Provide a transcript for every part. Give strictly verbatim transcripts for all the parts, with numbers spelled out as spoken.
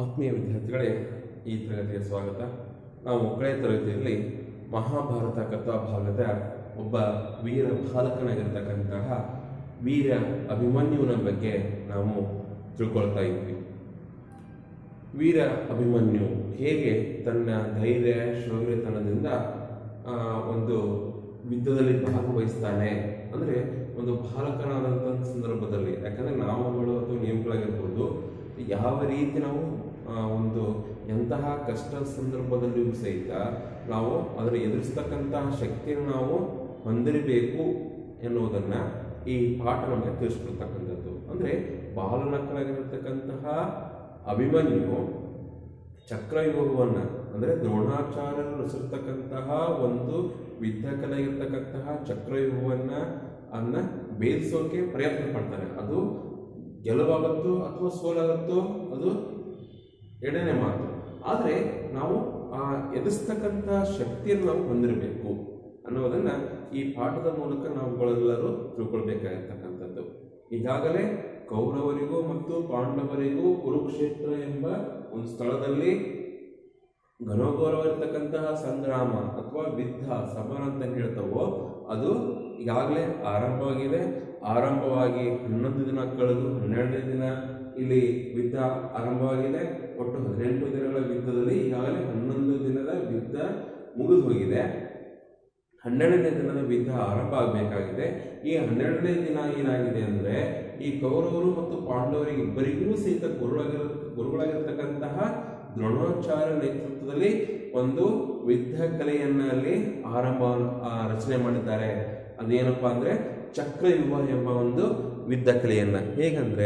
ಆತ್ಮೀಯ ವಿದ್ಯಾರ್ಥಿಗಳೇ, ಈ ತರಗತಿಗೆ ಸ್ವಾಗತ. ನಾವು ಕಳೆದ ತರಗತಿಯಲ್ಲಿ ಮಹಾಭಾರತ ಕಥಾಭಾಗದ ಒಬ್ಬ ವೀರ ಬಾಲಕನಾಗಿರ್ತಕ್ಕಂತಹ ವೀರ ಅಭಿಮನ್ಯುವಿನ ಬಗ್ಗೆ ನಾವು ತಿಳ್ಕೊಳ್ತಾ ಇದ್ವಿ. ವೀರ ಅಭಿಮನ್ಯು ಹೇಗೆ ತನ್ನ ಧೈರ್ಯ ಶೌರ್ಯತನದಿಂದ ಒಂದು ಯುದ್ಧದಲ್ಲಿ ಭಾಗವಹಿಸ್ತಾನೆ ಅಂದರೆ ಒಂದು ಬಾಲಕನಾದಂಥ ಸಂದರ್ಭದಲ್ಲಿ, ಯಾಕಂದರೆ ನಾವುಗಳು ಅಥವಾ ನೀವುಗಳಾಗಿರ್ಬೋದು, ಯಾವ ರೀತಿ ನಾವು ಒಂದು ಎಂತಹ ಕಷ್ಟ ಸಂದರ್ಭದಲ್ಲಿಯೂ ಸಹಿತ ನಾವು ಅದನ್ನು ಎದುರಿಸ್ತಕ್ಕಂತಹ ಶಕ್ತಿಯನ್ನು ನಾವು ಹೊಂದಿರಬೇಕು ಎನ್ನುವುದನ್ನು ಈ ಪಾಠ ನಮಗೆ ತಿಳಿಸ್ಕೊಡ್ತಕ್ಕಂಥದ್ದು. ಅಂದರೆ ಬಾಲನಕ್ಕನಾಗಿರತಕ್ಕಂತಹ ಅಭಿಮನ್ಯು ಚಕ್ರವ್ಯೂಹವನ್ನು ಅಂದರೆ ದ್ರೋಣಾಚಾರ್ಯರು ರಚಿರ್ತಕ್ಕಂತಹ ಒಂದು ಯುದ್ಧಕಲೆ ಇರತಕ್ಕಂತಹ ಚಕ್ರವ್ಯೂಹವನ್ನು ಅನ್ನ ಭೇದಿಸೋಕೆ ಪ್ರಯತ್ನ ಪಡ್ತಾನೆ. ಅದು ಗೆಲುವಾಗುತ್ತೋ ಅಥವಾ ಸೋಲಾಗುತ್ತೋ ಅದು ಎರಡನೇ ಮಾತು. ಆದರೆ ನಾವು ಆ ಎದುರಿಸ್ತಕ್ಕಂಥ ಶಕ್ತಿಯನ್ನು ನಾವು ಹೊಂದಿರಬೇಕು ಅನ್ನೋದನ್ನು ಈ ಪಾಠದ ಮೂಲಕ ನಾವುಗಳೆಲ್ಲರೂ ತಿಳ್ಕೊಳ್ಬೇಕಾಗಿರ್ತಕ್ಕಂಥದ್ದು. ಈಗಾಗಲೇ ಕೌರವರಿಗೂ ಮತ್ತು ಪಾಂಡವರಿಗೂ ಕುರುಕ್ಷೇತ್ರ ಎಂಬ ಒಂದು ಸ್ಥಳದಲ್ಲಿ ಘನಘೋರವಿರ್ತಕ್ಕಂತಹ ಸಂಗ್ರಾಮ ಅಥವಾ ಯುದ್ಧ ಸಮರ ಅಂತ ಹೇಳ್ತವೋ ಅದು ಈಗಾಗಲೇ ಆರಂಭವಾಗಿದೆ. ಆರಂಭವಾಗಿ ಹನ್ನೊಂದು ದಿನ ಕಳೆದು ಹನ್ನೆರಡನೇ ದಿನ ಇಲ್ಲಿ ಯುದ್ಧ ಆರಂಭವಾಗಿದೆ. ಒಟ್ಟು ಹದಿನೆಂಟು ದಿನಗಳ ಯುದ್ಧದಲ್ಲಿ ಈಗಾಗಲೇ ಹನ್ನೊಂದು ದಿನದ ಯುದ್ಧ ಮುಗಿದು ಹೋಗಿದೆ. ಹನ್ನೆರಡನೇ ದಿನದ ಯುದ್ಧ ಆರಂಭ ಆಗಬೇಕಾಗಿದೆ. ಈ ಹನ್ನೆರಡನೇ ದಿನ ಏನಾಗಿದೆ ಅಂದರೆ ಈ ಕೌರವರು ಮತ್ತು ಪಾಂಡವರಿಗೆ ಇಬ್ಬರಿಗೂ ಸಹಿತ ಗುರುಗಳಾಗಿರ ಗುರುಗಳಾಗಿರ್ತಕ್ಕಂತಹ ದ್ರೋಣಾಚಾರ್ಯ ನೇತೃತ್ವದಲ್ಲಿ ಒಂದು ಯುದ್ಧ ಕಲೆಯನ್ನು ಅಲ್ಲಿ ಆರಂಭ ರಚನೆ ಮಾಡಿದ್ದಾರೆ. ಅದೇನಪ್ಪ ಅಂದರೆ ಚಕ್ರವ್ಯೂಹ ಎಂಬ ಒಂದು ಯುದ್ಧ ಕಲೆಯನ್ನ. ಹೇಗಂದ್ರೆ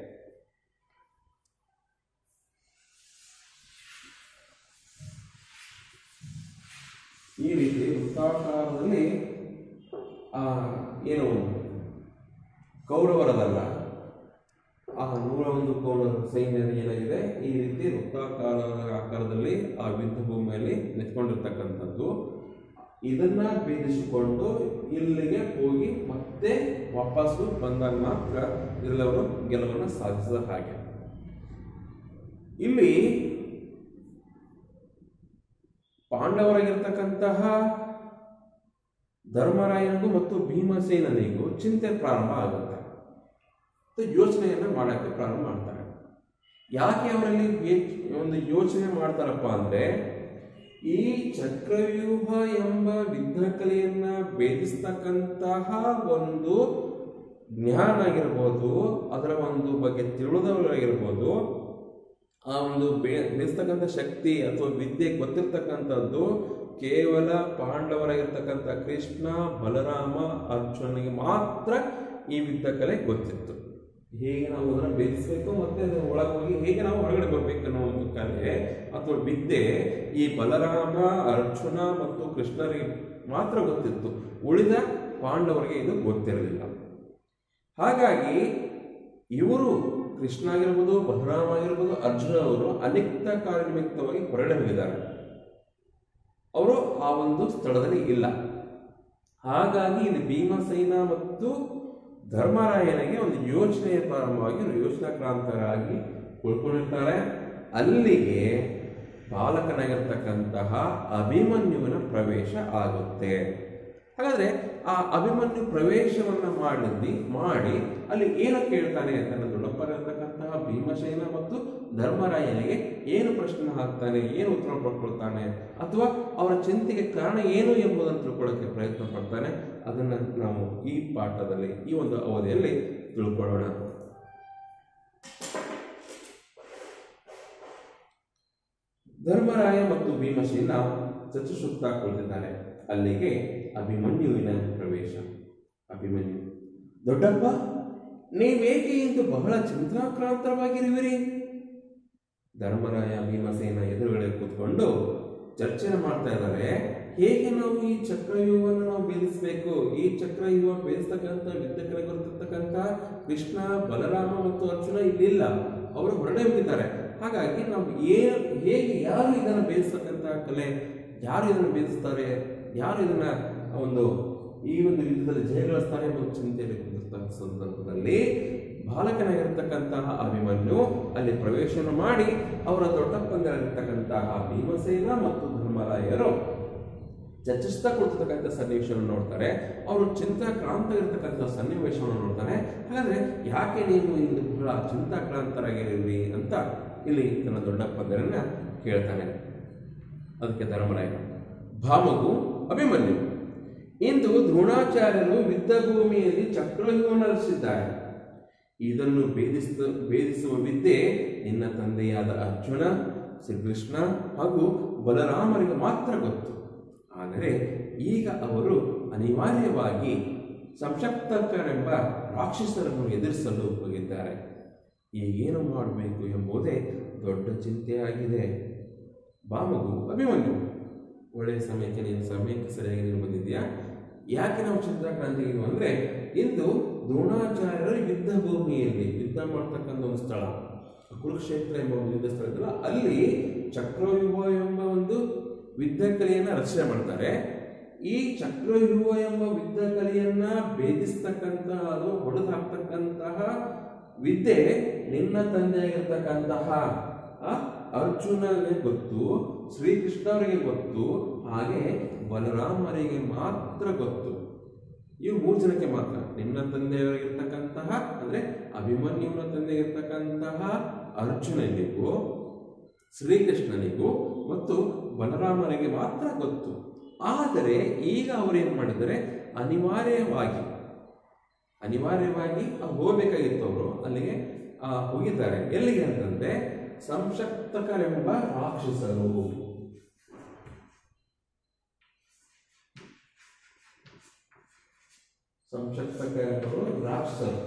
ಈ ರೀತಿ ವೃತ್ತಾಕಾರದಲ್ಲಿ ಆ ಏನು ಕೌರವರದಲ್ಲ ಆ ನೂರ ಒಂದು ಕೌರವ ಸೈನ್ಯ ಏನಾಗಿದೆ ಈ ರೀತಿ ವೃತ್ತಾಕಾರ ಆಕಾರದಲ್ಲಿ ಆ ಯುದ್ಧ ಭೂಮಿಯಲ್ಲಿ ನಿಂತ್ಕೊಂಡಿರ್ತಕ್ಕಂಥದ್ದು. ಇದನ್ನ ಭೇದಿಸಿಕೊಂಡು ಇಲ್ಲಿಗೆ ಹೋಗಿ ಮತ್ತೆ ವಾಪಸ್ಸು ಬಂದಾಗ ಮಾತ್ರ ಇದರವರು ಗೆಲುವನ್ನು ಸಾಧಿಸಿದ ಹಾಗೆ. ಇಲ್ಲಿ ಪಾಂಡವರಾಗಿರ್ತಕ್ಕಂತಹ ಧರ್ಮರಾಯನಿಗೂ ಮತ್ತು ಭೀಮಸೇನಿಗೂ ಚಿಂತೆ ಪ್ರಾರಂಭ ಆಗುತ್ತೆ. ಯೋಚನೆಯನ್ನ ಮಾಡಕ್ಕೆ ಪ್ರಾರಂಭ ಮಾಡ್ತಾರೆ. ಯಾಕೆ ಅವರಲ್ಲಿ ಒಂದು ಯೋಚನೆ ಮಾಡ್ತಾರಪ್ಪ ಅಂದ್ರೆ ಈ ಚಕ್ರವ್ಯೂಹ ಎಂಬ ಯುದ್ಧ ಕಲೆಯನ್ನ ಭೇದಿಸ್ತಕ್ಕಂತಹ ಒಂದು ಜ್ಞಾನ ಆಗಿರ್ಬೋದು, ಅದರ ಒಂದು ಬಗ್ಗೆ ತಿಳಿದವರಾಗಿರ್ಬೋದು, ಆ ಒಂದು ಭೇದಿಸ್ತಕ್ಕಂಥ ಶಕ್ತಿ ಅಥವಾ ವಿದ್ಯೆ ಗೊತ್ತಿರ್ತಕ್ಕಂಥದ್ದು ಕೇವಲ ಪಾಂಡವರಾಗಿರ್ತಕ್ಕಂಥ ಕೃಷ್ಣ, ಬಲರಾಮ, ಅರ್ಜುನಿಗೆ ಮಾತ್ರ ಈ ಯುದ್ಧ ಕಲೆ ಗೊತ್ತಿತ್ತು. ಹೇಗೆ ನಾವು ಅದನ್ನು ಭೇದಿಸಬೇಕು ಮತ್ತೆ ಅದರ ಒಳಗೆ ಹೋಗಿ ಹೇಗೆ ನಾವು ಹೊರಗಡೆ ಬರಬೇಕು ಅನ್ನೋ ಒಂದು ಕಲೆ ಅಥವಾ ವಿದ್ಯೆ ಈ ಬಲರಾಮ, ಅರ್ಜುನ ಮತ್ತು ಕೃಷ್ಣರಿಗೆ ಮಾತ್ರ ಗೊತ್ತಿತ್ತು. ಉಳಿದ ಪಾಂಡವರಿಗೆ ಇದು ಗೊತ್ತಿರಲಿಲ್ಲ. ಹಾಗಾಗಿ ಇವರು ಕೃಷ್ಣ ಆಗಿರ್ಬೋದು, ಬಲರಾಮ ಆಗಿರ್ಬೋದು, ಅರ್ಜುನ ಅವರು ಅನಿಕ್ತ ಕಾರ್ಯನಿಮಿತ್ತವಾಗಿ ಹೊರಗಡೆ ಹೋಗಿದ್ದಾರೆ. ಅವರು ಆ ಒಂದು ಸ್ಥಳದಲ್ಲಿ ಇಲ್ಲ. ಹಾಗಾಗಿ ಇಲ್ಲಿ ಭೀಮಸೇನ ಮತ್ತು ಧರ್ಮರಾಯನಿಗೆ ಒಂದು ಯೋಚನೆ ಪ್ರಾರಂಭವಾಗಿ ಯೋಚನಾಕ್ರಾಂತರಾಗಿ ಉಳ್ಕೊಂಡಿರ್ತಾರೆ. ಅಲ್ಲಿಗೆ ಬಾಲಕನಾಗಿರ್ತಕ್ಕಂತಹ ಅಭಿಮನ್ಯುವಿನ ಪ್ರವೇಶ ಆಗುತ್ತೆ. ಹಾಗಾದ್ರೆ ಆ ಅಭಿಮನ್ಯು ಪ್ರವೇಶವನ್ನ ಮಾಡಿದ್ವಿ ಮಾಡಿ ಅಲ್ಲಿ ಏನು ಕೇಳ್ತಾನೆ ತನ್ನ ದೊಡ್ಡಪ್ಪರಿರ್ತಕ್ಕಂತಹ ಭೀಮಸೇನ ಮತ್ತು ಧರ್ಮರಾಯನಿಗೆ ಏನು ಪ್ರಶ್ನೆ ಹಾಕ್ತಾನೆ, ಏನು ಉತ್ತರ ಪಡ್ಕೊಳ್ತಾನೆ, ಅಥವಾ ಅವರ ಚಿಂತೆಗೆ ಕಾರಣ ಏನು ಎಂಬುದನ್ನು ತಿಳ್ಕೊಳ್ಳೋಕೆ ಪ್ರಯತ್ನ ಪಡ್ತಾನೆ. ಅದನ್ನ ನಾವು ಈ ಪಾಠದಲ್ಲಿ ಈ ಒಂದು ಅವಧಿಯಲ್ಲಿ ತಿಳ್ಕೊಳ್ಳೋಣ. ಧರ್ಮರಾಯ ಮತ್ತು ಭೀಮಸೇನ ಚತುಸುತ್ತ ಕುಳಿತಿದ್ದಾರೆ. ಅಲ್ಲಿಗೆ ಅಭಿಮನ್ಯುವಿನ ಪ್ರವೇಶ. ಅಭಿಮನ್ಯು: ದೊಡ್ಡಪ್ಪ, ನೀವೇಕೆ ಇಂದು ಬಹಳ ಚಿಂತಾಕ್ರಾಂತರಾಗಿರುವಿರಿ? ಧರ್ಮರಾಯ ಭೀಮಸೇನ ಎದುರುಗಡೆ ಕೂತ್ಕೊಂಡು ಚರ್ಚೆ ಮಾಡ್ತಾ ಇದ್ದಾರೆ. ಹೇಗೆ ನಾವು ಈ ಚಕ್ರವ್ಯೂಹವನ್ನು ನಾವು ಭೇದಿಸಬೇಕು? ಈ ಚಕ್ರವ್ಯೂಹ ಭೇದಿಸ್ತಕ್ಕಂಥ ಯುದ್ಧಕಲೆ ಗೊತ್ತಿರ್ತಕ್ಕಂಥ ಕೃಷ್ಣ, ಬಲರಾಮ ಮತ್ತು ಅರ್ಜುನ ಇಲ್ಲಿಲ್ಲ, ಅವರು ಹೊರಡೆ ಹೋಗಿದ್ದಾರೆ. ಹಾಗಾಗಿ ನಾವು ಏನು ಹೇಗೆ ಯಾರು ಇದನ್ನು ಭೇದಿಸ್ತಕ್ಕಂಥ ಕಲೆ, ಯಾರು ಇದನ್ನು ಭೇದಿಸ್ತಾರೆ, ಯಾರು ಇದನ್ನ ಒಂದು ಈ ಒಂದು ಯುದ್ಧದಲ್ಲಿ ಜಯಗಳಿಸ್ತಾರೆ ಎಂಬ ಚಿಂತೆಯಲ್ಲಿ ಕುಂದಿರ್ತಕ್ಕಂಥ ಸಂದರ್ಭದಲ್ಲಿ ಬಾಲಕನಾಗಿರ್ತಕ್ಕಂತಹ ಅಭಿಮನ್ಯು ಅಲ್ಲಿ ಪ್ರವೇಶನ ಮಾಡಿ ಅವರ ದೊಡ್ಡಪ್ಪಂದಿರತಕ್ಕಂತಹ ಭೀಮಸೇನ ಮತ್ತು ಧರ್ಮರಾಯರು ಚರ್ಚಿಸ್ತಾ ಕೊಡ್ತಕ್ಕಂಥ ಸನ್ನಿವೇಶವನ್ನು ನೋಡ್ತಾರೆ. ಅವರು ಚಿಂತಾಕ್ರಾಂತ ಇರತಕ್ಕಂಥ ಸನ್ನಿವೇಶವನ್ನು ನೋಡ್ತಾನೆ. ಹಾಗಾದ್ರೆ ಯಾಕೆ ನೀವು ಇಲ್ಲಿ ಬಹಳ ಚಿಂತಾಕ್ರಾಂತರಾಗಿರಿ ಅಂತ ಇಲ್ಲಿ ತನ್ನ ದೊಡ್ಡಪ್ಪಂದಿರನ್ನ ಕೇಳ್ತಾನೆ. ಅದಕ್ಕೆ ಧರ್ಮರಾಯ, ಭಾಮಕು ಅಭಿಮನ್ಯು, ಇಂದು ದ್ರೋಣಾಚಾರ್ಯರು ಯುದ್ಧ ಭೂಮಿಯಲ್ಲಿ ಚಕ್ರವ್ಯೂಹವನ್ನು ರಚಿಸಿದ್ದಾರೆ. ಇದನ್ನು ಭೇದಿಸ ಭೇದಿಸುವ ವಿದ್ಯೆ ನಿನ್ನ ತಂದೆಯಾದ ಅರ್ಜುನ, ಶ್ರೀಕೃಷ್ಣ ಹಾಗೂ ಬಲರಾಮರಿಗೆ ಮಾತ್ರ ಗೊತ್ತು. ಆದರೆ ಈಗ ಅವರು ಅನಿವಾರ್ಯವಾಗಿ ಸಂಶಕ್ತಕರೆಂಬ ರಾಕ್ಷಸರನ್ನು ಎದುರಿಸಲು ಹೋಗಿದ್ದಾರೆ. ಈಗೇನು ಮಾಡಬೇಕು ಎಂಬುದೇ ದೊಡ್ಡ ಚಿಂತೆಯಾಗಿದೆ. ಭಾಮಕು ಅಭಿಮನ್ಯು, ಒಳ್ಳೆಯ ಸಮಯಕ್ಕೆ ನೀನು ಸಮಯಕ್ಕೆ ಸರಿಯಾಗಿ ನೀನು ಬಂದಿದ್ಯಾ. ಯಾಕೆ ನಾವು ಚಿಂತಾಕ್ರಾಂತಿಗಿದ್ವು ಅಂದರೆ, ಇಂದು ದ್ರೋಣಾಚಾರ್ಯರು ಯುದ್ಧ ಭೂಮಿಯಲ್ಲಿ ಯುದ್ಧ ಮಾಡ್ತಕ್ಕಂಥ ಒಂದು ಸ್ಥಳ ಕುರುಕ್ಷೇತ್ರ ಎಂಬ ಒಂದು ಯುದ್ಧ ಸ್ಥಳ ಇದ್ದಲ್ಲ, ಅಲ್ಲಿ ಚಕ್ರವ್ಯೂಹ ಎಂಬ ಒಂದು ಯುದ್ಧ ಕಲೆಯನ್ನು ರಚನೆ ಮಾಡ್ತಾರೆ. ಈ ಚಕ್ರವ್ಯೂಹ ಎಂಬ ಯುದ್ಧ ಕಲೆಯನ್ನ ಭೇದಿಸ್ತಕ್ಕಂತಹ ಅದು ಹೊಡೆದು ಹಾಕ್ತಕ್ಕಂತಹ ವಿದ್ಯೆ ನಿನ್ನ ತಂದೆಯಾಗಿರ್ತಕ್ಕಂತಹ ಅರ್ಜುನನಿಗೆ ಗೊತ್ತು, ಶ್ರೀಕೃಷ್ಣವರಿಗೆ ಗೊತ್ತು, ಹಾಗೆ ಬಲರಾಮರಿಗೆ ಮಾತ್ರ ಗೊತ್ತು. ಇವು ಮೂರು ಜನಕ್ಕೆ ಮಾತ್ರ. ನಿನ್ನ ತಂದೆಯವರಿಗಿರ್ತಕ್ಕಂತಹ ಅಂದ್ರೆ ಅಭಿಮನ್ಯುವಿನ ತಂದೆಗಿರ್ತಕ್ಕಂತಹ ಅರ್ಜುನನಿಗೂ, ಶ್ರೀಕೃಷ್ಣನಿಗೂ ಮತ್ತು ಬಲರಾಮರಿಗೆ ಮಾತ್ರ ಗೊತ್ತು. ಆದರೆ ಈಗ ಅವರೇನು ಮಾಡಿದರೆ, ಅನಿವಾರ್ಯವಾಗಿ ಅನಿವಾರ್ಯವಾಗಿ ಹೋಗಬೇಕಾಗಿತ್ತು. ಅವರು ಅಲ್ಲಿಗೆ ಹೋಗಿದ್ದಾರೆ. ಎಲ್ಲಿಗೆ ಅಂತಂದ್ರೆ ಸಂಶಕ್ತಕರೆಂಬ ರಾಕ್ಷಸರು. ಸಂಶಕ್ತಕರೆಂಬರು ರಾಕ್ಷಸರು.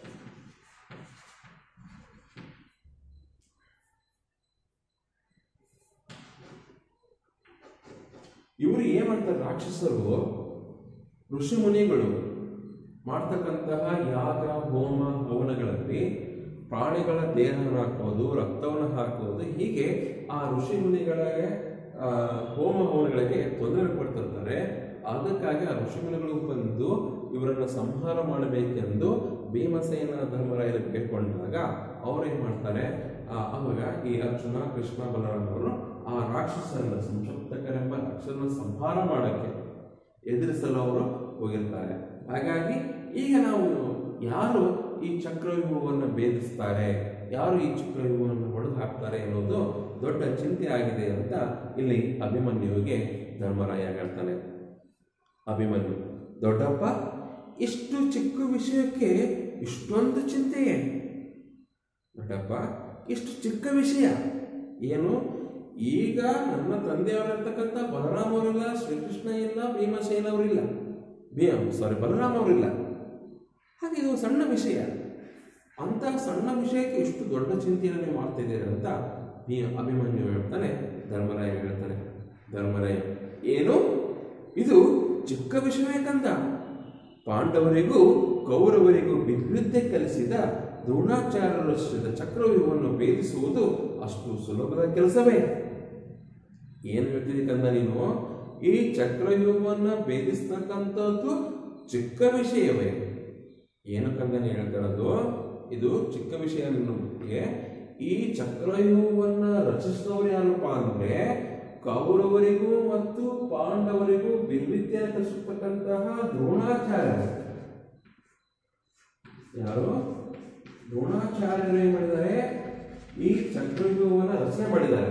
ಇವರು ಏನ್ ಮಾಡ್ತಾರೆ, ರಾಕ್ಷಸರು ಋಷಿ ಮುನಿಗಳು ಮಾಡ್ತಕ್ಕಂತಹ ಯಾಗ ಹೋಮ ಹವನಗಳಲ್ಲಿ ಪ್ರಾಣಿಗಳ ದೇಹವನ್ನು ಹಾಕೋದು, ರಕ್ತವನ್ನು ಹಾಕೋದು, ಹೀಗೆ ಆ ಋಷಿ ಮುನಿಗಳಿಗೆ ಹೋಮ ಹವನಗಳಿಗೆ ತೊಂದರೆ ಕೊಡ್ತಿರ್ತಾರೆ. ಅದಕ್ಕಾಗಿ ಆ ಋಷಿ ಮುನಿಗಳು ಬಂದು ಇವರನ್ನು ಸಂಹಾರ ಮಾಡಬೇಕೆಂದು ಭೀಮಸೇನ ಧರ್ಮರಾಯರು ಕೇಳ್ಕೊಂಡಾಗ ಅವ್ರೇನ್ ಮಾಡ್ತಾರೆ, ಅವಾಗ ಈ ಅರ್ಜುನ, ಕೃಷ್ಣ, ಬಲರಾಮರು ಆ ರಾಕ್ಷಸರನ್ನ ಸಂಶಕ್ತಕರೆಂಬ ರಾಕ್ಷಸರನ್ನ ಸಂಹಾರ ಮಾಡಕ್ಕೆ ಎದುರಿಸಲು ಅವರು ಹೋಗಿರ್ತಾರೆ. ಹಾಗಾಗಿ ಈಗ ನಾವು ಯಾರು ಈ ಚಕ್ರವ್ಯೂಹವನ್ನು ಭೇದಿಸ್ತಾರೆ, ಯಾರು ಈ ಚಕ್ರವ್ಯೂಹವನ್ನು ಹೊಡೆದು ಹಾಕ್ತಾರೆ ಅನ್ನೋದು ದೊಡ್ಡ ಚಿಂತೆ ಆಗಿದೆ ಅಂತ ಇಲ್ಲಿ ಅಭಿಮನ್ಯುವಿಗೆ ಧರ್ಮರಾಯ ಹೇಳ್ತಾನೆ. ಅಭಿಮನ್ಯು, ದೊಡ್ಡಪ್ಪ, ಇಷ್ಟು ಚಿಕ್ಕ ವಿಷಯಕ್ಕೆ ಇಷ್ಟೊಂದು ಚಿಂತೆಯೇ? ದೊಡ್ಡಪ್ಪ, ಇಷ್ಟು ಚಿಕ್ಕ ವಿಷಯ ಏನು? ಈಗ ನನ್ನ ತಂದೆಯವರಿರ್ತಕ್ಕಂಥ ಬಲರಾಮ ಅವರಿಲ್ಲ, ಶ್ರೀಕೃಷ್ಣ ಇಲ್ಲ, ಭೀಮಸೇನ ಅವರಿಲ್ಲ, ಭೀಮ್ ಸಾರಿ ಬಲರಾಮ ಅವರಿಲ್ಲ. ಹಾಗೆ ಇದು ಸಣ್ಣ ವಿಷಯ. ಅಂತ ಸಣ್ಣ ವಿಷಯಕ್ಕೆ ಇಷ್ಟು ದೊಡ್ಡ ಚಿಂತೆಯನ್ನು ನೀವು ಮಾಡ್ತಿದ್ದೀರಿ ಅಂತ ಭೀ ಅಭಿಮನ್ಯು ಹೇಳ್ತಾನೆ. ಧರ್ಮರಾಯ ಹೇಳ್ತಾನೆ, ಧರ್ಮರಾಯ, ಏನು ಇದು ಚಿಕ್ಕ ವಿಷಯವೇ ಕಂದ? ಪಾಂಡವರಿಗೂ ಕೌರವರಿಗೂ ವಿದ್ಯುತ್ತೆ ಕಲಿಸಿದ ದ್ರೋಣಾಚಾರ್ಯರು ರಚಿಸಿದ ಚಕ್ರವ್ಯೂಹವನ್ನು ಭೇದಿಸುವುದು ಅಷ್ಟು ಸುಲಭದ ಕೆಲಸವೇ? ಏನು ಹೇಳ್ತಿದ್ದಿ ಕಂದ ನೀನು? ಈ ಚಕ್ರವ್ಯೂಹವನ್ನು ಭೇದಿಸ್ತಕ್ಕಂಥದ್ದು ಚಿಕ್ಕ ವಿಷಯವೇ? ಏನು ಕಂದ ನೀ ಹೇಳ್ತಿರೋದು? ಇದು ಚಿಕ್ಕ ವಿಷಯ ನಿಮಗೆ. ಈ ಚಕ್ರವ್ಯೂಹವನ್ನು ರಚಿಸಿದವರು ಯಾರಪ್ಪ ಅಂದ್ರೆ ಕೌರವರಿಗೂ ಮತ್ತು ಪಾಂಡವರಿಗೂ ಬಿಲ್ವಿದ್ಯೆಯನ್ನು ಕಲಿಸತಕ್ಕಂತಹ ದ್ರೋಣಾಚಾರ್ಯರು. ಯಾರು? ದ್ರೋಣಾಚಾರ್ಯರು ಏನ್ ಮಾಡಿದ್ದಾರೆ? ಈ ಚಕ್ರವ್ಯೂಹವನ್ನು ರಚನೆ ಮಾಡಿದ್ದಾರೆ.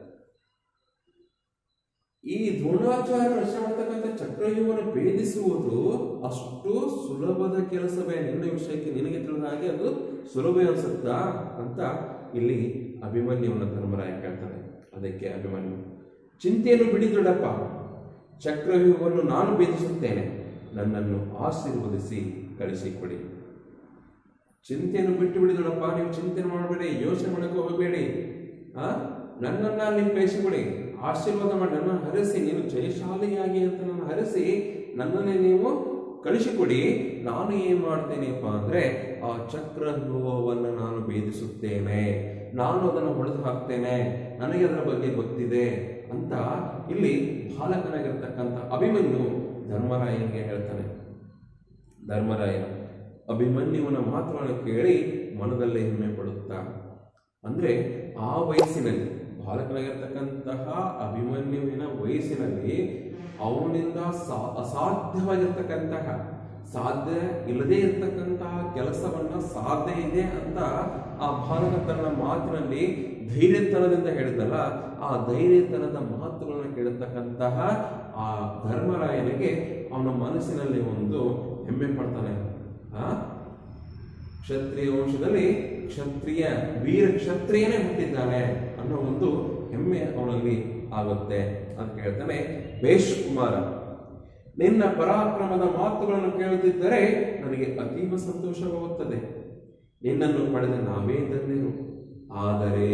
ಈ ದ್ರೋಣಾಚಾರ್ಯರು ರಚನೆ ಮಾಡತಕ್ಕಂಥ ಚಕ್ರವ್ಯೂಹವನ್ನು ಭೇದಿಸುವುದು ಅಷ್ಟು ಸುಲಭದ ಕೆಲಸವೇ? ನಿನ್ನ ವಿಷಯಕ್ಕೆ ನಿನಗೆ ತಿಳಿದ ಹಾಗೆ ಅದು ಸುಲಭ ಅನ್ಸುತ್ತಾ ಅಂತ ಇಲ್ಲಿ ಅಭಿಮನ್ಯುವನ್ನ ಧರ್ಮರಾಯ ಕೇಳ್ತಾನೆ. ಅದಕ್ಕೆ ಅಭಿಮನ್ಯು, ಚಿಂತೆಯನ್ನು ಬಿಡಿ ದೊಡ್ಡಪ್ಪ, ಚಕ್ರವ್ಯೂಹವನ್ನು ನಾನು ಭೇದಿಸುತ್ತೇನೆ, ನನ್ನನ್ನು ಆಶೀರ್ವದಿಸಿ ಕಳಿಸಿಕೊಡಿ. ಚಿಂತೆಯನ್ನು ಬಿಟ್ಟು ಬಿಡಿ ದೊಡ್ಡಪ್ಪ, ನೀವು ಚಿಂತೆ ಮಾಡಬೇಡಿ, ಯೋಚನೆ ಮಾಡಕ್ಕೆ ಹೋಗಬೇಡಿ. ಆ ನನ್ನನ್ನು ನೀವು ಕಳಿಸಿಕೊಡಿ, ಆಶೀರ್ವಾದ ಮಾಡಿ ನನ್ನನ್ನು ಹರಿಸಿ, ನೀನು ಜಯಶಾಲಿಯಾಗಿ ಅಂತ ನನ್ನ ಹರಿಸಿ ನನ್ನನ್ನೇ ನೀವು ಕಳಿಸಿಕೊಡಿ. ನಾನು ಏನ್ ಮಾಡ್ತೇನೆಪ್ಪ ಅಂದ್ರೆ ಆ ಚಕ್ರವ್ಯೂಹವನ್ನು ನಾನು ಭೇದಿಸುತ್ತೇನೆ, ನಾನು ಅದನ್ನು ಹೊಡೆದು ಹಾಕ್ತೇನೆ, ನನಗೆ ಅದರ ಬಗ್ಗೆ ಗೊತ್ತಿದೆ ಅಂತ ಇಲ್ಲಿ ಬಾಲಕನಾಗಿರ್ತಕ್ಕಂಥ ಅಭಿಮನ್ಯು ಧರ್ಮರಾಯನಿಗೆ ಹೇಳ್ತಾನೆ. ಧರ್ಮರಾಯ ಅಭಿಮನ್ಯುವನ ಮಾತುಗಳನ್ನು ಕೇಳಿ ಮನದಲ್ಲಿ ಹೆಮ್ಮೆ ಪಡುತ್ತಾ, ಅಂದ್ರೆ ಆ ವಯಸ್ಸಿನಲ್ಲಿ ಬಾಲಕನಾಗಿರ್ತಕ್ಕಂತಹ ಅಭಿಮನ್ಯುವಿನ ವಯಸ್ಸಿನಲ್ಲಿ ಅವನಿಂದ ಸಾ ಅಸಾಧ್ಯವಾಗಿರ್ತಕ್ಕಂತಹ, ಸಾಧ್ಯ ಇಲ್ಲದೇ ಇರತಕ್ಕಂತಹ ಕೆಲಸವನ್ನ ಸಾಧ್ಯ ಇದೆ ಅಂತ ಆ ಬಾಲಕ ತನ್ನ ಮಾತಿನಲ್ಲಿ ಧೈರ್ಯತನದಿಂದ ಹೇಳಿದಲ್ಲ, ಆ ಧೈರ್ಯತನದ ಮಾತುಗಳನ್ನು ಕೇಳತಕ್ಕಂತಹ ಆ ಧರ್ಮರಾಯನಿಗೆ ಅವನ ಮನಸ್ಸಿನಲ್ಲಿ ಒಂದು ಹೆಮ್ಮೆ ಪಡ್ತಾನೆ. ಆ ಕ್ಷತ್ರಿಯ ವಂಶದಲ್ಲಿ ಕ್ಷತ್ರಿಯ ವೀರ ಕ್ಷತ್ರಿಯನೇ ಹುಟ್ಟಿದ್ದಾನೆ ಅನ್ನೋ ಒಂದು ಹೆಮ್ಮೆ ಅವನಲ್ಲಿ ಆಗುತ್ತೆ ಅಂತ ಹೇಳ್ತಾನೆ. ಬೇಷ್ ಕುಮಾರ, ನಿನ್ನ ಪರಾಕ್ರಮದ ಮಾತುಗಳನ್ನು ಕೇಳುತ್ತಿದ್ದರೆ ನನಗೆ ಅತೀವ ಸಂತೋಷವಾಗುತ್ತದೆ. ನಿನ್ನನ್ನು ಪಡೆದ ನಾವೇ ಧನ್ಯರು. ಆದರೆ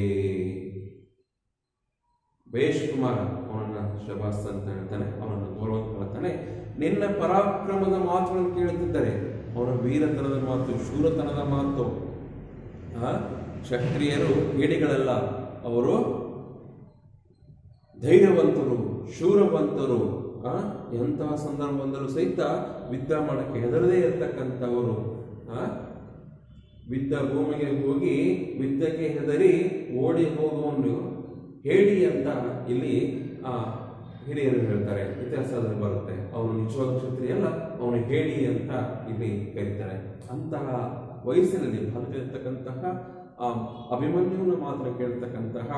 ಬೇಷ್ ಕುಮಾರ ಅವನನ್ನ ಶಬಾಸ್ ಅಂತ ಹೇಳ್ತಾನೆ, ಅವನನ್ನು ಗೌರವ ಹೇಳ್ತಾನೆ. ನಿನ್ನ ಪರಾಕ್ರಮದ ಮಾತುಗಳನ್ನು ಕೇಳುತ್ತಿದ್ದರೆ, ಅವನ ವೀರತನದ ಮಾತು, ಶೂರತನದ ಮಾತು. ಆ ಕ್ಷತ್ರಿಯರು ಹೇಡಿಗಳಲ್ಲ, ಅವರು ಧೈರ್ಯವಂತರು, ಶೂರವಂತರು. ಆ ಎಂತಹ ಸಂದರ್ಭ ಬಂದರೂ ಸಹಿತ ಯುದ್ಧ ಮಾಡಕ್ಕೆ ಹೆದರದೇ ಇರತಕ್ಕಂಥವರು. ಆ ಯುದ್ಧ ಭೂಮಿಗೆ ಹೋಗಿ ಯುದ್ಧಕ್ಕೆ ಹೆದರಿ ಓಡಿ ಹೋಗುವನು ಹೇಳಿ ಅಂತ ಇಲ್ಲಿ ಆ ಹಿರಿಯರು ಹೇಳ್ತಾರೆ, ಇತಿಹಾಸದಲ್ಲಿ ಬರುತ್ತೆ. ಅವನು ನಿಜವಾದ ಕ್ಷತ್ರಿಯ ಅಲ್ಲ, ಅವನು ಹೇಳಿ ಅಂತ ಇಲ್ಲಿ ಕರೀತಾರೆ. ಅಂತಹ ವಯಸ್ಸಿನಲ್ಲಿ ಬಾಲಕರಿರ್ತಕ್ಕಂತಹ ಆ ಅಭಿಮನ್ಯುವಿನ ಮಾತ್ರ ಕೇಳ್ತಕ್ಕಂತಹ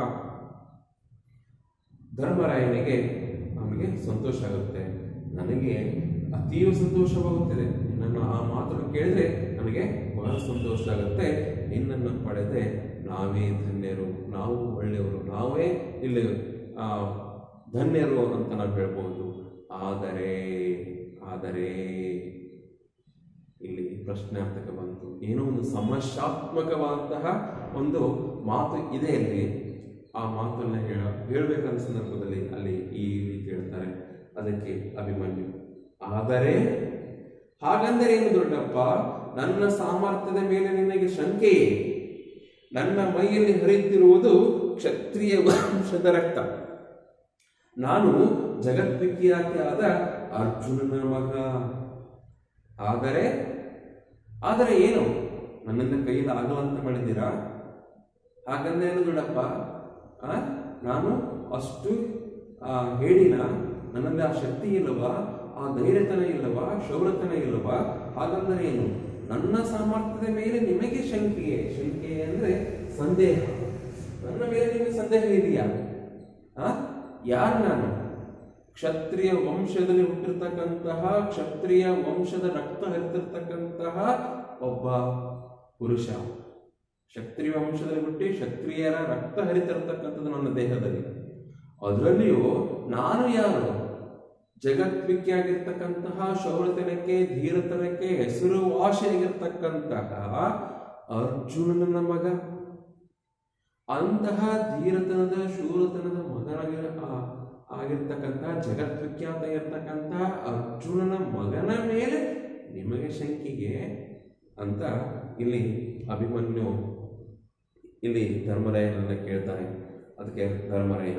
ಧರ್ಮರಾಯನಿಗೆ ಅವನಿಗೆ ಸಂತೋಷ ಆಗುತ್ತೆ. ನನಗೆ ಅತೀವ ಸಂತೋಷವಾಗುತ್ತದೆ. ನಿನ್ನನ್ನು ಆ ಮಾತನ್ನು ಕೇಳಿದ್ರೆ ನನಗೆ ಬಹಳ ಸಂತೋಷ ಆಗುತ್ತೆ. ನಿನ್ನನ್ನು ಪಡೆದೆ ನಾವೇ ಧನ್ಯರು, ನಾವು ಒಳ್ಳೆಯವರು, ನಾವೇ ಇಲ್ಲಿ ಆ ಧನ್ಯರು ಅಂತ ನಾವು ಹೇಳ್ಬೋದು. ಆದರೆ ಆದರೆ ಇಲ್ಲಿ ಪ್ರಶ್ನಾರ್ಥಕ ಬಂತು. ಏನೋ ಒಂದು ಸಮಸ್ಯಾತ್ಮಕವಾದಂತಹ ಒಂದು ಮಾತು ಇದೆ ಇಲ್ಲಿ. ಆ ಮಾತನ್ನ ಹೇಳ ಹೇಳ್ಬೇಕಂತ ಸಂದರ್ಭದಲ್ಲಿ ಅಲ್ಲಿ ಈ ರೀತಿ ಹೇಳ್ತಾರೆ. ಅದಕ್ಕೆ ಅಭಿಮನ್ಯು, ಆದರೆ ಹಾಗಂದರೆ ಏನು ದೊಡ್ಡಪ್ಪ, ನನ್ನ ಸಾಮರ್ಥ್ಯದ ಮೇಲೆ ನಿನಗೆ ಶಂಕೆಯೇ? ನನ್ನ ಮೈಯಲ್ಲಿ ಹರಿಯುತ್ತಿರುವುದು ಕ್ಷತ್ರಿಯ ವಂಶದ ರಕ್ತ. ನಾನು ಜಗದ್ವಿಖ್ಯಾತಿಯಾದ ಅರ್ಜುನನ ಮಗ. ಆದರೆ ಆದರೆ ಏನು, ನನ್ನಿಂದ ಕೈಯಲ್ಲಿ ಆಗಲ್ಲ ಅಂತ ಮಾಡಿದ್ದೀರಾ? ಹಾಗಂದ್ರೆ ಏನು ದೊಡ್ಡಪ್ಪ, ಆ ನಾನು ಅಷ್ಟು ಆ ಹೇಳಿನ, ನನ್ನಲ್ಲಿ ಆ ಶಕ್ತಿ ಇಲ್ಲವಾ, ಆ ಧೈರ್ಯತನ ಇಲ್ಲವಾ, ಶೌರ್ಯತನ ಇಲ್ಲವಾ? ಹಾಗಂದ್ರೆ ಏನು? ನನ್ನ ಸಾಮರ್ಥ್ಯದ ಮೇಲೆ ನಿಮಗೆ ಶಂಕೆಯೇ? ಶಂಕೆ ಅಂದ್ರೆ ಸಂದೇಹ. ನನ್ನ ಮೇಲೆ ನಿಮಗೆ ಸಂದೇಹ ಇದೆಯಾ? ಆ ಯಾರು ನಾನು? ಕ್ಷತ್ರಿಯ ವಂಶದಲ್ಲಿ ಹುಟ್ಟಿರ್ತಕ್ಕಂತಹ, ಕ್ಷತ್ರಿಯ ವಂಶದ ರಕ್ತ ಹರಿತಿರ್ತಕ್ಕಂತಹ ಒಬ್ಬ ಪುರುಷ. ಕ್ಷತ್ರಿಯ ವಂಶದಲ್ಲಿ ಹುಟ್ಟಿ ಕ್ಷತ್ರಿಯರ ರಕ್ತ ಹರಿತಿರ್ತಕ್ಕಂಥದ್ದು ನನ್ನ ದೇಹದಲ್ಲಿ. ಅದರಲ್ಲಿಯೂ ನಾನು ಯಾರು? ಜಗದ್ವಿಖ್ಯಾಗಿರ್ತಕ್ಕಂತಹ ಶೌರ್ಯತನಕ್ಕೆ, ಧೀರತನಕ್ಕೆ ಹೆಸರುವಾಸಿಯಾಗಿರ್ತಕ್ಕಂತಹ ಅರ್ಜುನನ ಮಗ. ಅಂತಹ ಧೀರತನದ, ಶೂರತನದ ಮಗನಾಗಿ ಆಗಿರ್ತಕ್ಕಂತಹ, ಜಗದ್ವಿಖ್ಯಾತ ಇರ್ತಕ್ಕಂತಹ ಅರ್ಜುನನ ಮಗನ ಮೇಲೆ ನಿಮಗೆ ಶಂಕಿಗೆ ಅಂತ ಇಲ್ಲಿ ಅಭಿಮನ್ಯು ಇಲ್ಲಿ ಧರ್ಮರಾಯನನ್ನ ಕೇಳ್ತಾನೆ. ಅದಕ್ಕೆ ಧರ್ಮರಾಯ,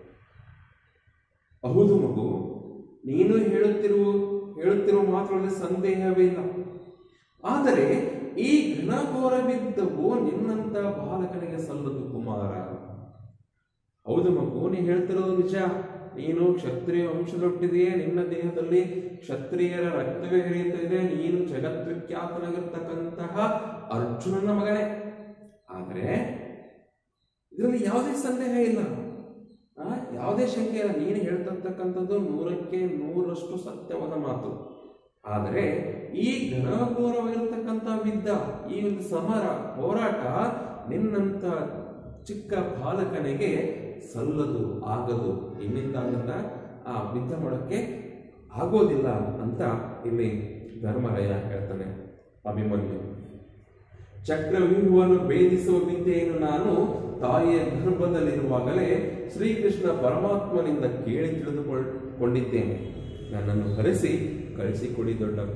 ಹೌದು ಮಗು, ನೀನು ಹೇಳುತ್ತಿರುವ ಹೇಳುತ್ತಿರುವ ಮಾತುಗಳಲ್ಲಿ ಸಂದೇಹವಿಲ್ಲ. ಆದರೆ ಈ ಘನಘೋರವಿದ್ದವು ನಿನ್ನಂತ ಬಾಲಕನಿಗೆ ಸಲ್ಲದು ಕುಮಾರ. ಹೌದು ಮಗು, ನೀ ಹೇಳ್ತಿರೋದು ನಿಜ. ನೀನು ಕ್ಷತ್ರಿಯ ವಂಶದೊಟ್ಟಿದೆಯೇ, ನಿನ್ನ ದೇಹದಲ್ಲಿ ಕ್ಷತ್ರಿಯರ ರಕ್ತವೇ ಹರಿಯುತ್ತಾ ಇದೆ, ನೀನು ಜಗದ್ವಿಖ್ಯಾತನಾಗಿರ್ತಕ್ಕಂತಹ ಅರ್ಜುನನ ಮಗನೇ. ಆದರೆ ಇದರಲ್ಲಿ ಯಾವುದೇ ಸಂದೇಹ ಇಲ್ಲ, ಆ ಯಾವುದೇ ಶಂಕೆ ಇಲ್ಲ. ನೀನು ಹೇಳ್ತಿರ್ತಕ್ಕಂಥದ್ದು ನೂರಕ್ಕೆ ನೂರಷ್ಟು ಸತ್ಯವಾದ ಮಾತು. ಆದರೆ ಈ ಘನಘೋರವಾಗಿರ್ತಕ್ಕಂಥ ಯುದ್ಧ, ಈ ಒಂದು ಸಮರ, ಹೋರಾಟ ನಿನ್ನಂತ ಚಿಕ್ಕ ಬಾಲಕನಿಗೆ ಸಲ್ಲದು, ಆಗದು. ನಿನ್ನಿಂದ ಅದನ್ನ ಆ ಯುದ್ಧ ಮಾಡೋಕ್ಕೆ ಆಗೋದಿಲ್ಲ ಅಂತ ಇಲ್ಲಿ ಧರ್ಮರಾಯ ಹೇಳ್ತಾನೆ. ಅಭಿಮನ್ಯು, ಚಕ್ರವ್ಯೂಹವನ್ನು ಭೇದಿಸುವ ವಿದ್ಯೆಯನ್ನು ನಾನು ತಾಯಿಯ ಗರ್ಭದಲ್ಲಿರುವಾಗಲೇ ಶ್ರೀಕೃಷ್ಣ ಪರಮಾತ್ಮನಿಂದ ಕೇಳಿ ತಿಳಿದುಕೊಂಡಿದ್ದೇನೆ. ನನ್ನನ್ನು ಕರೆಸಿ ಕಳಿಸಿಕೊಡಿ ದೊಡ್ಡಪ್ಪ.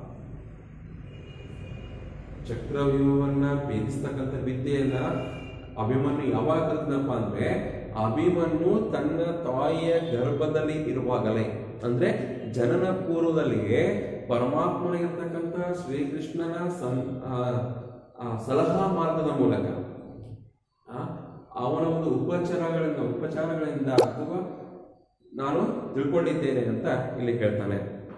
ಚಕ್ರವ್ಯೂಹವನ್ನ ಭೇದಿಸ್ತಕ್ಕಂಥ ವಿದ್ಯೆಯನ್ನ ಅಭಿಮನ್ಯು ಯಾವಾಗ ಕಲ್ತನಪ್ಪ ಅಂದ್ರೆ, ಅಭಿಮನ್ಯು ತನ್ನ ತಾಯಿಯ ಗರ್ಭದಲ್ಲಿ ಇರುವಾಗಲೇ, ಅಂದ್ರೆ ಜನನ ಪೂರ್ವದಲ್ಲಿಯೇ ಪರಮಾತ್ಮನಾಗಿರ್ತಕ್ಕಂಥ ಶ್ರೀಕೃಷ್ಣನ ಸಂ ಆ ಸಲಹಾ ಮಾರ್ಗದ ಮೂಲಕ ಅವನ ಒಂದು ಉಪಚಾರಗಳಿಂದ ಉಪಚಾರಗಳಿಂದ ಅಥವಾ ನಾನು ತಿಳ್ಕೊಂಡಿದ್ದೇನೆ ಅಂತ ಇಲ್ಲಿ ಹೇಳ್ತಾನೆ.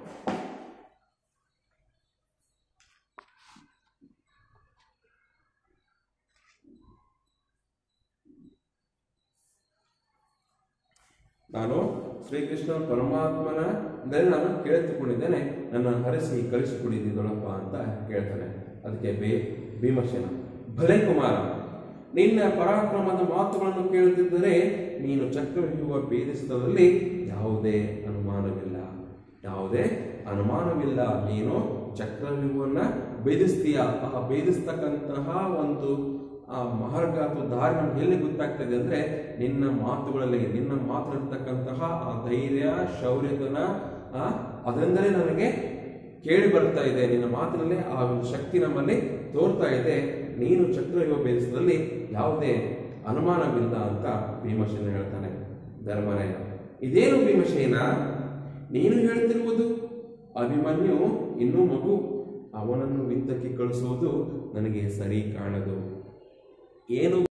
ನಾನು ಶ್ರೀಕೃಷ್ಣ ಪರಮಾತ್ಮನ ಅಂದರೆ ನಾನು ಕೇಳಿದುಕೊಂಡಿದ್ದೇನೆ, ನನ್ನ ಹರಿಸಿ ಕಳಿಸಿಕೊಡಿದ್ದೀನಪ್ಪ ಅಂತ ಕೇಳ್ತಾನೆ. ಅದಕ್ಕೆ ಬೇ ಭೀಮಸೇನ, ಭಲೆ ಕುಮಾರ, ನಿನ್ನ ಪರಾಕ್ರಮದ ಮಾತುಗಳನ್ನು ಕೇಳುತ್ತಿದ್ದರೆ ನೀನು ಚಕ್ರವ್ಯೂಹ ಭೇದಿಸುವುದರಲ್ಲಿ ಯಾವುದೇ ಅನುಮಾನವಿಲ್ಲ, ಯಾವುದೇ ಅನುಮಾನವಿಲ್ಲ. ನೀನು ಚಕ್ರವ್ಯೂಹವನ್ನ ಭೇದಿಸ್ತೀಯ. ಆ ಭೇದಿಸ್ತಕ್ಕಂತಹ ಒಂದು ಆ ಮಾರ್ಗ ಅಥವಾ ದಾರಿ ನಮ್ಗೆ ಎಲ್ಲಿ ಗೊತ್ತಾಗ್ತದೆ ಅಂದ್ರೆ ನಿನ್ನ ಮಾತುಗಳಲ್ಲಿ, ನಿನ್ನ ಮಾತನಾಡ್ತಕ್ಕಂತಹ ಆ ಧೈರ್ಯ ಶೌರ್ಯತನ ಆ ಅದರಿಂದಲೇ ನನಗೆ ಕೇಳಿ ಬರ್ತಾ ಇದೆ. ನಿನ್ನ ಮಾತಿನಲ್ಲಿ ಆ ಒಂದು ಶಕ್ತಿ ನಮ್ಮಲ್ಲಿ ತೋರ್ತಾ ಇದೆ. ನೀನು ಚಕ್ರವ್ಯೂಹ ಭೇದಿಸುವುದರಲ್ಲಿ ಯಾವುದೇ ಅನುಮಾನವಿಲ್ಲ ಅಂತ ಭೀಮಸೇನ ಹೇಳ್ತಾನೆ. ಧರ್ಮರಾಯ, ಇದೇನು ಭೀಮಸೇನ, ನೀನು ಹೇಳ್ತಿರುವುದು ಅಭಿಮನ್ಯು ಇನ್ನೂ ಮಗು, ಅವನನ್ನು ಯುದ್ಧಕ್ಕೆ ಕಳಿಸುವುದು ನನಗೆ ಸರಿ ಕಾಣದು. ಏನು